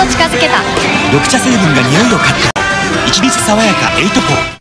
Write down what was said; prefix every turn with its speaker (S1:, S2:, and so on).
S1: 近づけた。
S2: 緑茶成分が匂いをカット。一律爽やか8-4。